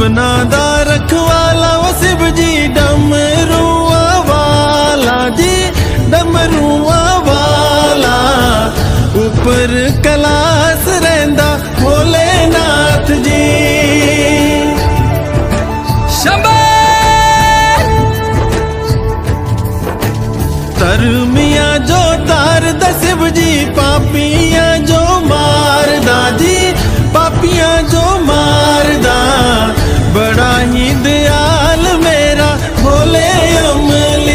सबना दा रखवाला वो शिव जी डमरुआ वाला जी, डमरुआ वाला। ऊपर कैलाश रहिंदा भोलेनाथ जी। शंभो तरमिया जो तारदा शिव जी, पापियां जो मारदा जी, पापियां जो मारदा। बड़ा ही दयाल मेरा भोले अमली।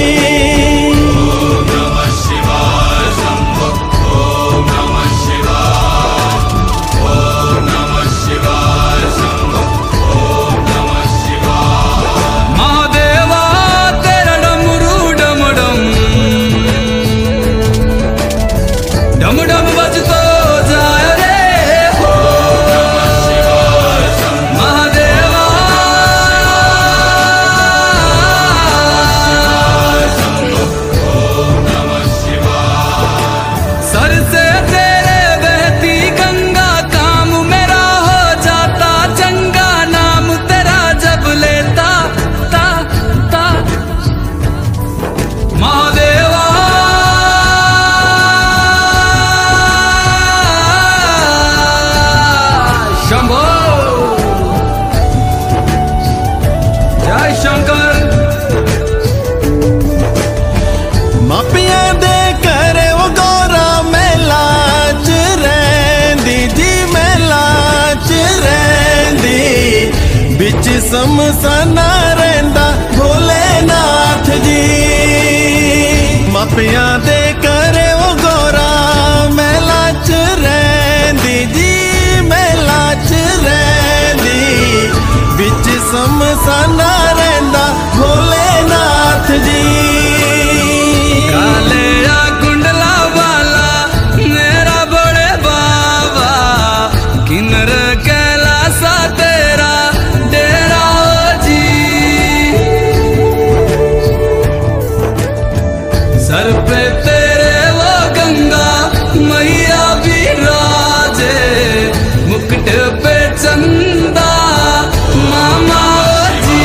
ओम नमः शिवाय शंभो, ओम नमः शिवाय, ओम नमः शिवाय शंभो, ओम नमः शिवाय। महादेवा तेरा डमरू डम डम, डम डम बजतो जाए रे। समसना रहिंदा भोलेनाथ जी। मापिया दे करे वो गौरा मेला च रहिंदी जी, मेला च रहिंदी। बिच समसना रहिंदा भोलेनाथ जी। काले या कुंडला वाला मेरा बड़े बाबा, किन्नर कैलासा तेरा डेरा जी। सर पे तेरे वो गंगा मैया विराजे, मुकुट पे चंदा मामा जी।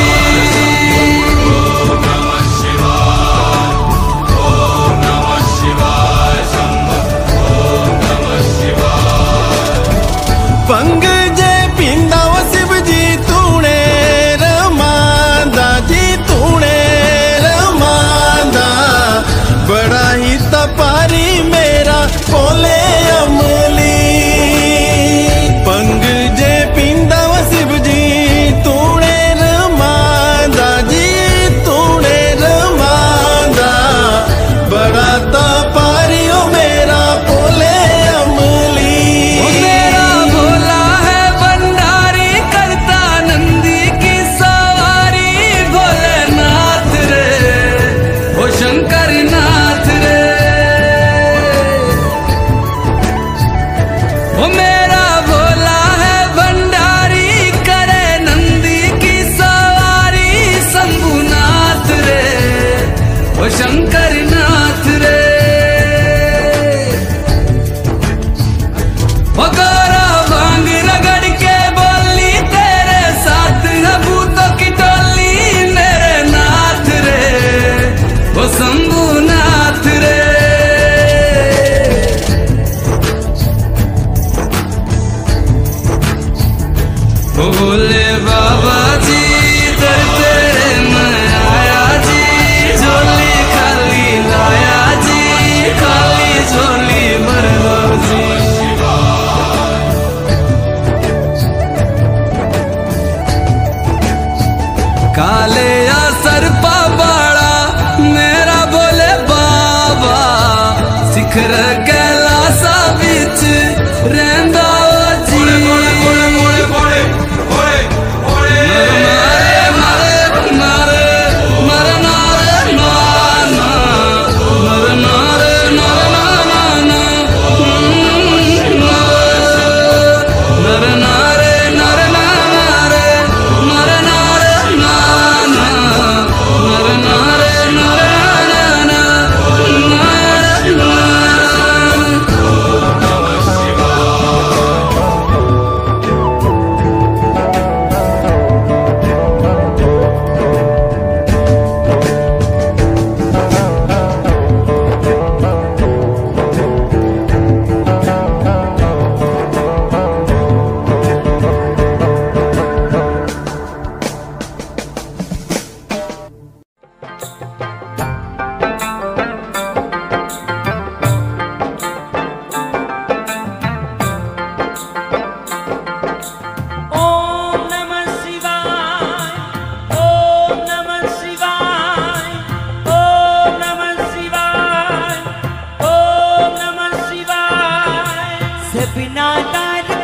ओम नमः शिवाय, ओम नमः शिवाय शंभो, ओम नमः शिवाय। पंग जे पिंदा वो शिव जी तूने रमांदा जी, तूने रमांदा। बड़ा ही तपारी मेरा भोले अमली। पंग जे पिंदा वो शिव जी तूने रमांदा जी, तूने रमांदा। बड़ा तपारी ओ मेरा भोले अमली। ओ मेरा भोला है भंडारी, करता नंदी की सवारी। भोलेनाथ रे, ओ शंकर नाथ रे। ओ मेरा भोला है भंडारी, करे नंदी की सवारी। शंभुनाथ रे, ओ शंकर नाथ रे। ओ गौरा भांग रगड़ के बोली, तेरे साथ है भूतों की टोली। मेरे नाथ रे, ओ शंभुनाथ रे। ओ भोले बाबा जी, दर तेरे मैं आया जी। झोली खाली लाया जी, खाली झोली भर लो जी। काले या सरपा बाड़ा मेरा भोले बाबा, शिखर कैलासा बिच रहंदा जी।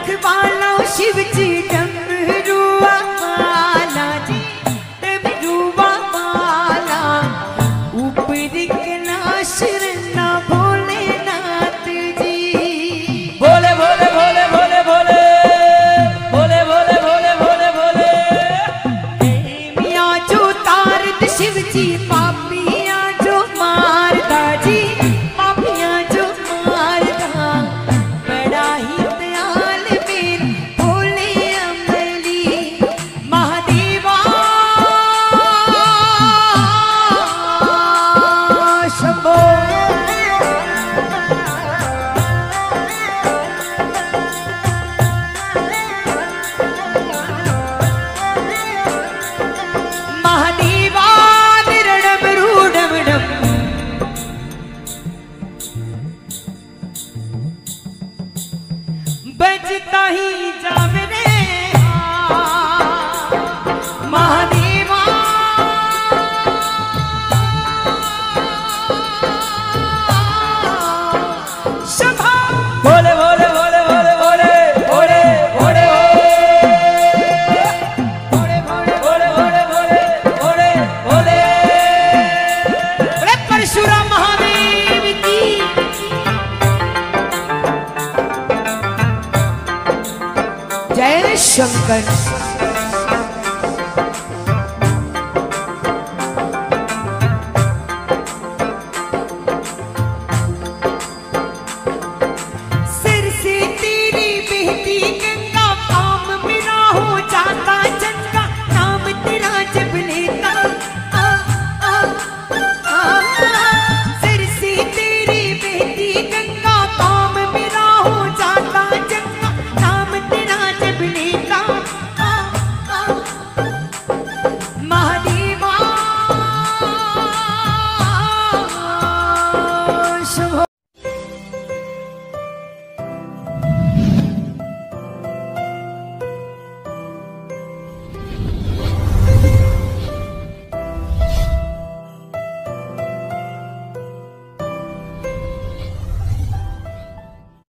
रखवाला शिव जी डमरू वाला जी, डमरू वाला ऊपर कैलाश रहना भोलेनाथ जी। भोले भोले भोले भोले भोले भोले भोले भोले भोले भोले। मियाँ जो तारद शिव जी पापियाँ जो मारदा जी, पापियाँ जो मारदा बड़ा ही दयाल मेरे भोले अमली महादेवा शंभो। महादेवा निरणम रूडम डम बजता ही जावे रे महादेवा। शंभो भोले भोले भोले भोले भोले भोले भोले भोले भोले भोले भोले भोले भोले। अरे परशुराम महादेव की जय शंकर।